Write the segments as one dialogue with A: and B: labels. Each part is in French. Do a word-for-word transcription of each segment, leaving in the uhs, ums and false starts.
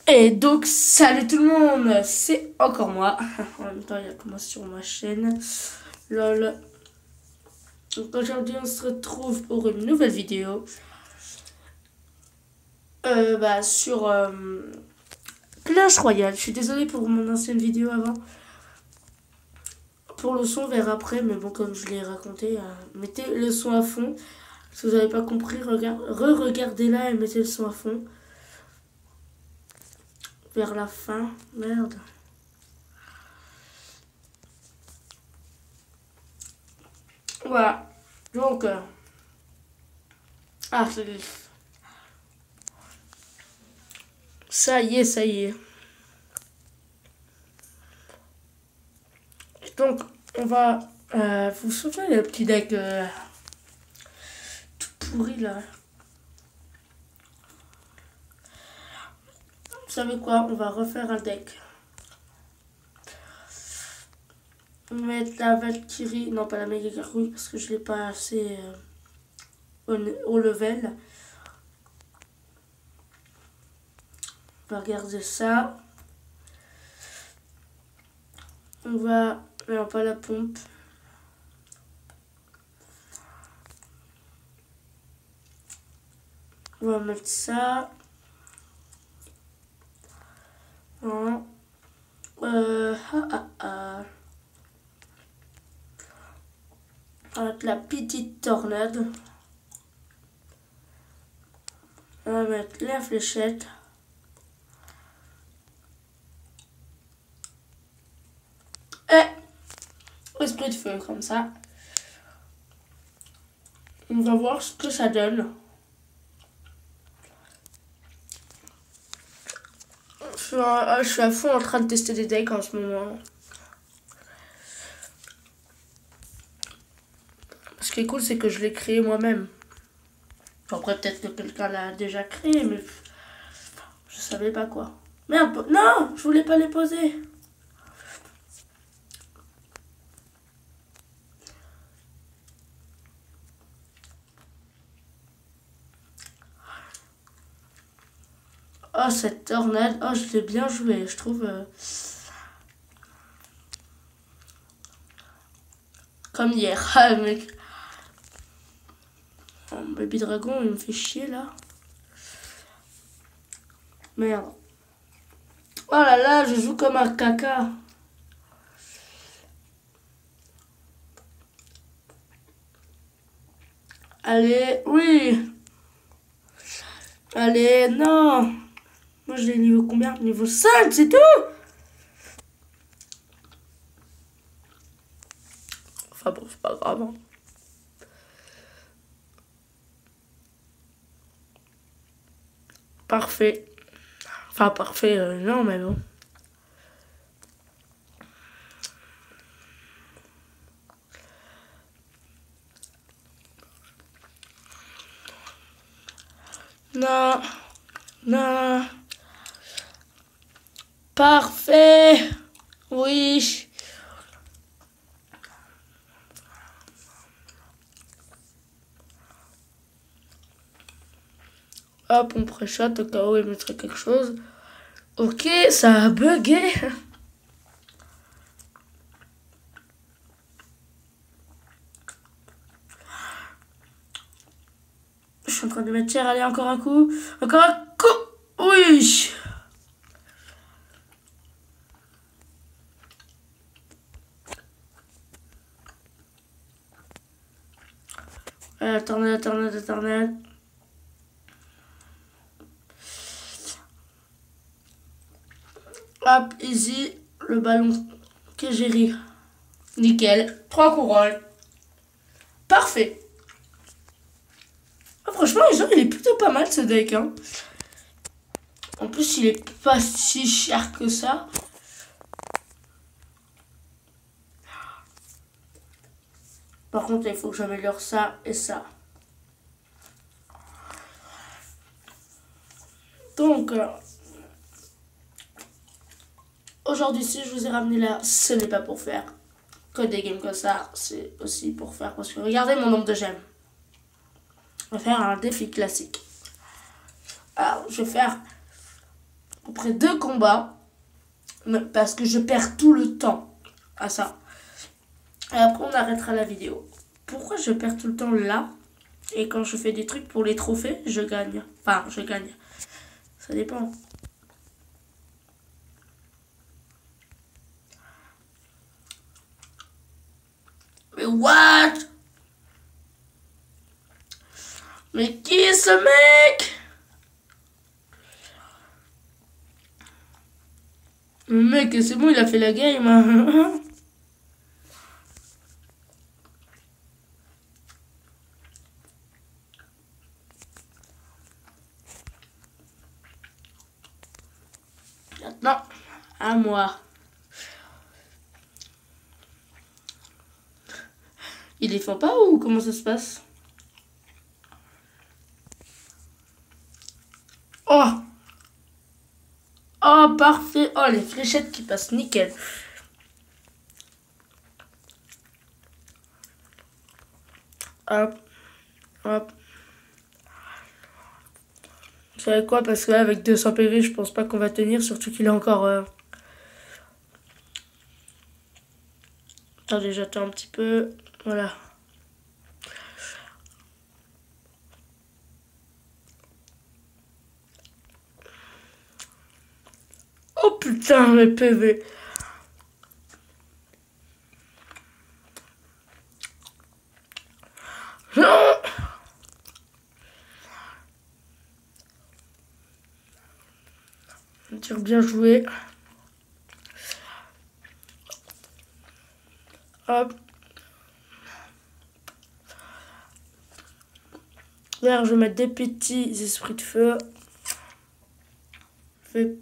A: Et donc, salut tout le monde, c'est encore moi. En même temps, il y a comment sur ma chaîne. Lol. Donc aujourd'hui, on se retrouve pour une nouvelle vidéo. Euh, bah, sur euh, Clash Royale. Je suis désolée pour mon ancienne vidéo avant. Pour le son, on verra après. Mais bon, comme je l'ai raconté, euh, mettez le son à fond. Si vous n'avez pas compris, re-regardez là et mettez le son à fond. Vers la fin. Merde. Voilà. Donc. Euh... Ah, c'est... Ça y est, ça y est. Donc, on va... Euh, vous vous souvenez le petit deck euh, tout pourri là? Vous savez quoi? On va refaire un deck. On va mettre la Valkyrie, non pas la méga gargouille parce que je l'ai pas assez euh, au, au level. On va regarder ça. On va... Non, pas la pompe. On va mettre ça. Hein. Euh, ah, ah, ah. On va mettre la petite tornade. On va mettre la fléchette. Et esprit de feu comme ça. On va voir ce que ça donne. Je suis, à, je suis à fond en train de tester des decks en ce moment. Ce qui est cool, c'est que je l'ai créé moi-même. Après, peut-être que quelqu'un l'a déjà créé, mais je savais pas quoi. Merde, non, je voulais pas les poser. Oh, cette tornade, oh, je l'ai bien joué, je trouve. Euh... Comme hier, ah, mec. Oh, Baby Dragon, il me fait chier là. Merde. Oh là là, je joue comme un caca. Allez, oui. Allez, non. Moi, je l'ai niveau combien? Niveau cinq, c'est tout. Enfin bon, c'est pas grave. Hein. Parfait. Enfin, parfait, euh, non, mais bon. Non. Non. Parfait. Oui. Hop, on pré-shot au cas où il mettrait quelque chose. Ok, ça a bugué. Je suis en train de mettre cher. Allez, encore un coup. Encore un coup. Oui. Euh, tornade, tornade, tornade. Hop, easy. Le ballon que j'ai ri. Nickel. Trois couronnes. Parfait. Ah, franchement, genre, il est plutôt pas mal ce deck. Hein. En plus, il est pas si cher que ça. Par contre, il faut que j'améliore ça et ça. Donc, euh, aujourd'hui, si je vous ai ramené là, ce n'est pas pour faire que des games comme ça. C'est aussi pour faire, parce que regardez mon nombre de gemmes. On va faire un défi classique. Alors, je vais faire après deux combats, parce que je perds tout le temps à ça. Et après, on arrêtera la vidéo. Pourquoi je perds tout le temps là? Et quand je fais des trucs pour les trophées, je gagne. Enfin, je gagne. Ça dépend. Mais what? Mais qui est ce mec? Le mec, c'est bon, il a fait la game. Hein. Maintenant, à moi. Il défend pas ou comment ça se passe? Oh! Oh, parfait! Oh, les fléchettes qui passent nickel. Hop, hop. Vous savez quoi? Parce que là, avec deux cents P V, je pense pas qu'on va tenir, surtout qu'il est encore... Euh... Attendez, j'attends un petit peu. Voilà. Oh putain, mes P V. Non. Un tir bien joué. Hop. Là, je vais mettre des petits esprits de feu. Je fais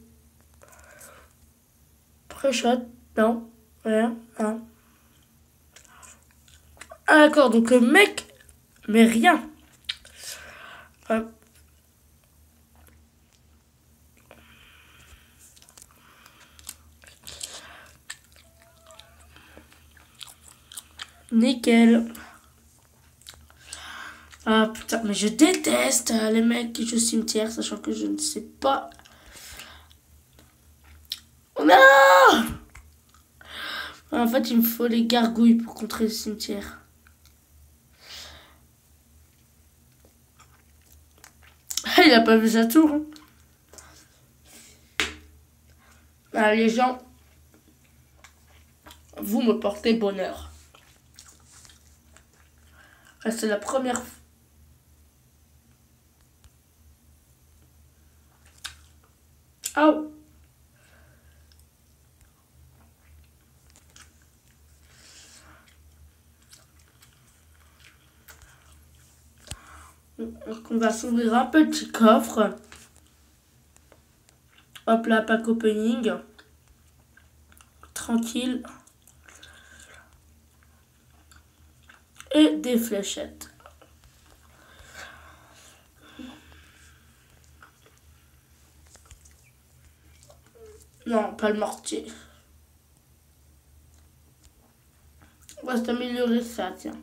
A: pré-shot. Non. Rien. Hein. Ah, d'accord. Donc, le mec. Mais rien. Hop. Nickel. Ah putain, mais je déteste euh, les mecs qui jouent au cimetière, sachant que je ne sais pas. Oh non! En fait, il me faut les gargouilles pour contrer le cimetière. Il a pas vu sa tour. Hein. Ah, les gens, vous me portez bonheur. Ah, c'est la première fois. Oh. Donc on va s'ouvrir un petit coffre. Hop là, pack opening. Tranquille. Et des fléchettes. Non, pas le mortier. On va s'améliorer ça, tiens.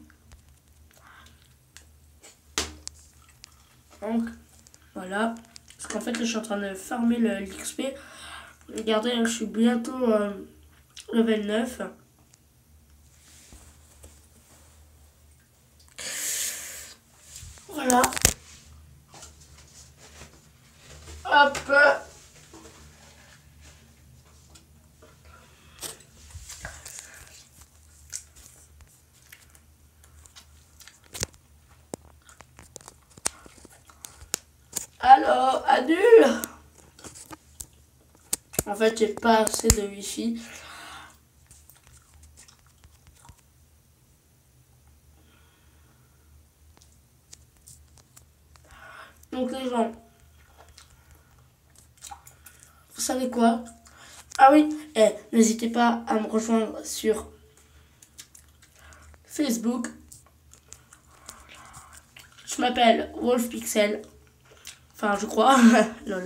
A: Donc, voilà. Parce qu'en fait, là, je suis en train de farmer l'X P. Regardez, je suis bientôt euh, level neuf. Voilà. Hop. Alors, annule. En fait, j'ai pas assez de wifi. Donc les gens, vous savez quoi? Ah oui, eh, n'hésitez pas à me rejoindre sur Facebook. Je m'appelle WolfPixel. Enfin, je crois. Lol.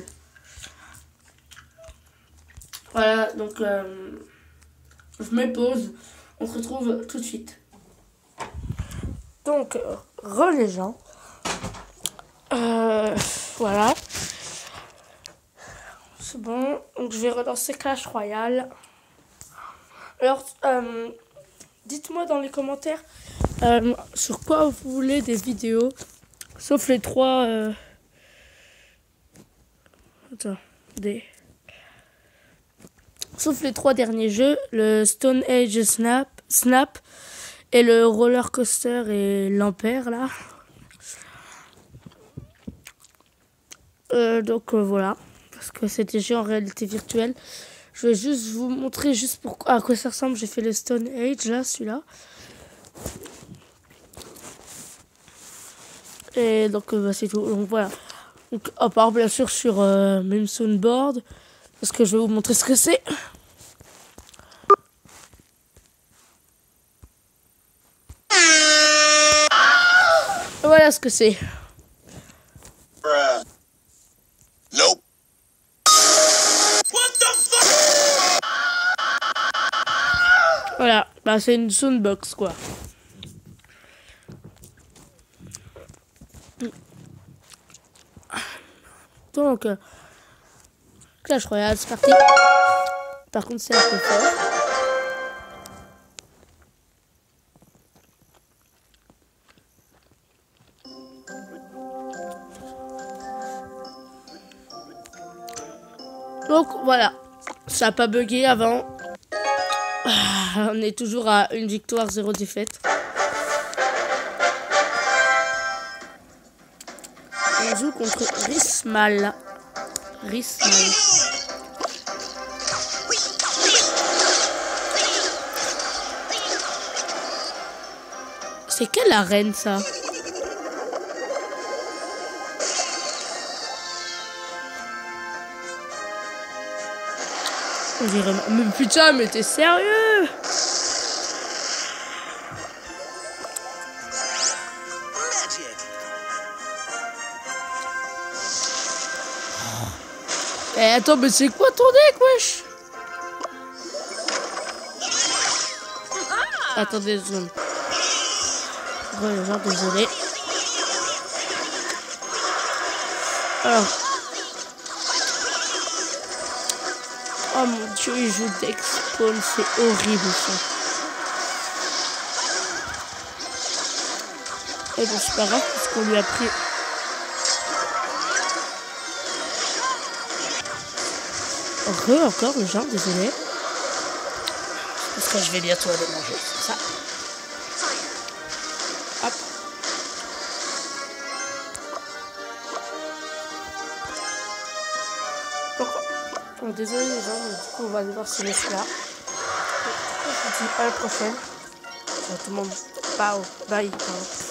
A: Voilà, donc euh, je me pose. On se retrouve tout de suite. Donc, euh, re les gens. Euh, voilà. c'est bon. Donc je vais relancer Clash Royale. Alors, euh, dites-moi dans les commentaires euh, sur quoi vous voulez des vidéos. Sauf les trois... Euh... Attends, des... Sauf les trois derniers jeux, le Stone Age Snap, Snap et le Roller Coaster et l'Ampère là. Euh, donc euh, voilà, parce que c'est des jeux en réalité virtuelle. Je vais juste vous montrer juste pour à quoi ça ressemble. J'ai fait le Stone Age là, celui-là. Et donc euh, bah, c'est tout. Donc voilà. Donc à part bien sûr sur euh, même Soundboard, parce que je vais vous montrer ce que c'est. Voilà ce que c'est.
B: Nope.
A: Voilà, bah c'est une soundbox quoi. Donc, euh, Clash Royale, c'est parti. Par contre, c'est un peu fort. Donc voilà, ça n'a pas bugué avant. On est toujours à une victoire, zéro défaite. On joue contre Rismal. Rismal. C'est quelle arène ça? On dirait... Mais putain, mais t'es sérieux? Eh attends, mais c'est quoi ton deck, wesh? Attendez une seconde. Ouais, genre, désolé. Alors. Oh mon dieu, il joue deck spawn, c'est horrible ça. Et bon, c'est pas grave, parce qu'on lui a pris... Re encore le genre, désolé. Parce que je vais bientôt aller manger, c'est ça. Hop. Pourquoi? Oh, désolé les gens, mais du coup on va devoir se laisser là. Je vous dis à la prochaine. Tout le monde, bye, bye.